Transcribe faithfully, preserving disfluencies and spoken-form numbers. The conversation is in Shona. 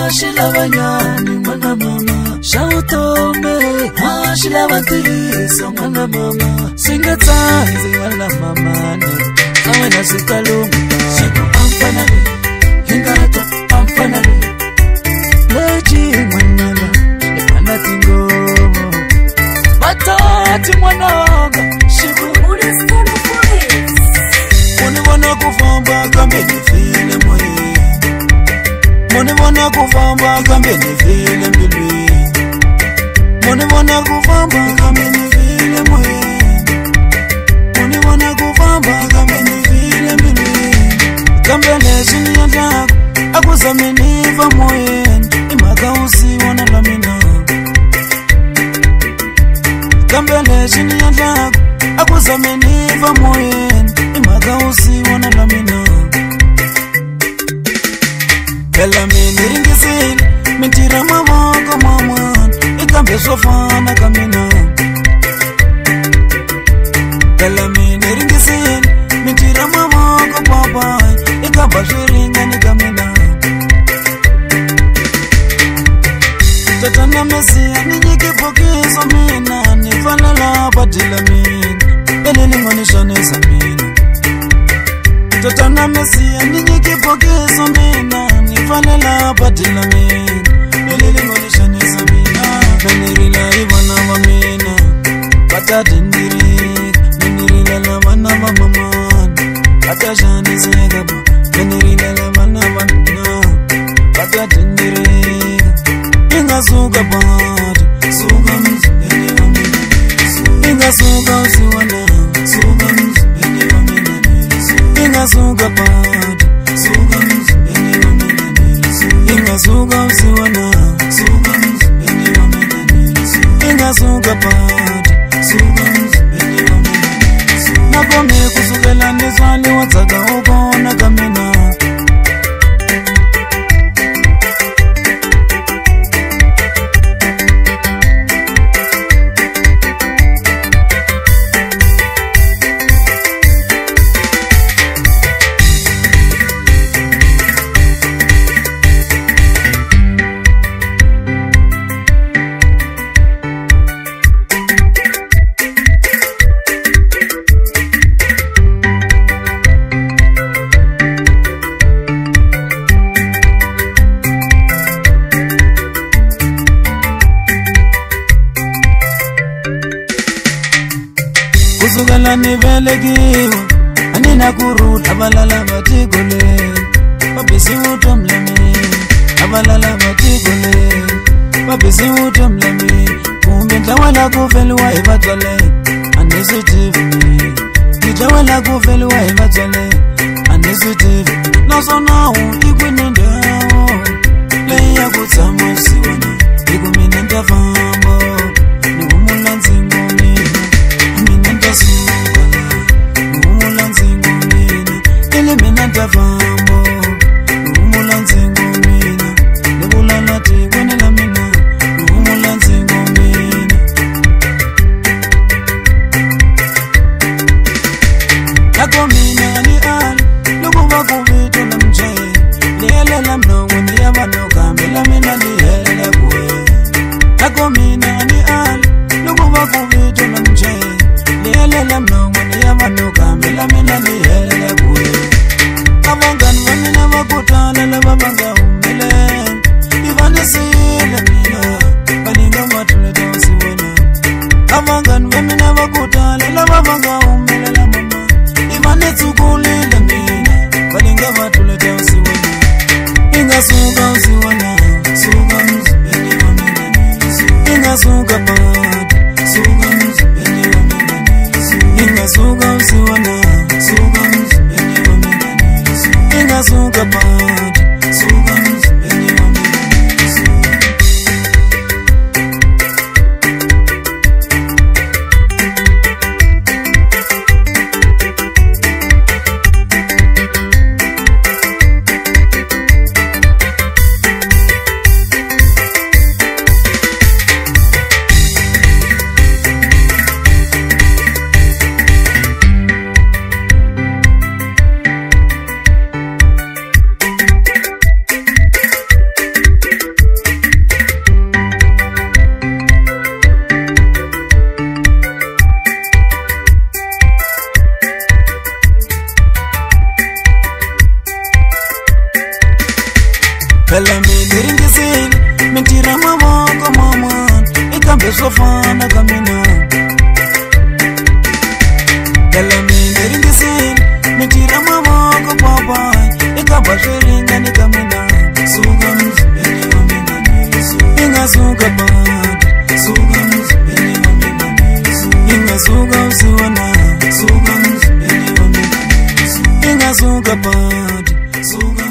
Shilabanyani mwana mama Shautome Shilabantiso mwana mama Singatanzi wala mama Awena sikalungu Siku ampanale Hingato ampanale Leji mwanala Lepana tingo Batati mwananga Shibu Uliskana police Muni wana kufamba kambe nifile moye Mone wana kufamba kambe nifile mbilwi Mone wana kufamba kambe nifile moye Mone wana kufamba kambe nifile mbilwi Kambe leshini ya daku Akuzame niva moye Imaka usi wana lamina Kambe leshini ya daku Akuzame niva moye Imaka usi wana lamina Bella mini ringisil, mentira mama kama man, ikambe sofana kamina. Bella mini ringisil, mentira mama kama papa, ikamba shiringa ni kamina. Tatana mesia ni nikipokezo mina, nifana la patila mina, beli lingonisha nesa mina. Tatana mesia ni nikipokezo mina, Vanilla patila min Belili monisha nisa mina Benirila ivana wa mina Pata dindirik Benirila la vana wa maman Pata shani segaba Benirila la vana wa mina Pata dindirik Inga suga bad Suga mzubeni wa mina Inga suga usiwana Suga mzubeni wa mina Inga suga bad Suga mzubeni wa mina Inga suga usiwana Suga mzubeni wa mina Inga suga pati Suga mzubeni wa mina Nakome kusugela nizwali watsaga ukona kamina Kusugala nivelekiwa Anina kurula abalala batigole Babisi utomlami Abalala batigole Babisi utomlami Kumbi ntawala kufelwa ibatwale Anisutivi Nitawala kufelwa ibatwale Anisutivi Nasona u ikwenendao Leia kutsamo siwana Ikumina ntafambo Nuhumula nzingoni Umula nzingu mina Ele mina tafambo Umula nzingu mina Nebula nati kwenela mina Umula nzingu mina Nako mina ni ali Lugu waku vitu na mchaye Liele la mnongu ni yabano Kambila mina liele kwe Nako mina ni ali Lugu waku vitu na mchaye Liele la mnongu ni yabano Kambila mina liele kwe Abangani wamina wakutala la babanga umele Ivani sile mina Baninga matuleta usiwena Abangani wamina wakutala la babanga umele la mama Ivani tukulile mina Baninga matuleta usiwena Inga suga usiwena Suga mzubeni wa mina Inga suga bad Suga mzubeni wa mina Inga suga usiwena Suga mzubeni wa mina Inga suga bad Suga mzubeni wa mina Dala mini ringisini Mentira mavoko mama Ikambe sofana kamina Dala mini ringisini Mentira mavoko papa Ikamba sheringa ni kamina Suga mzibeni wa mina nisu Inga suga bad Suga mzibeni wa mina nisu Inga suga usiwana Suga mzibeni wa mina nisu Inga suga bad Suga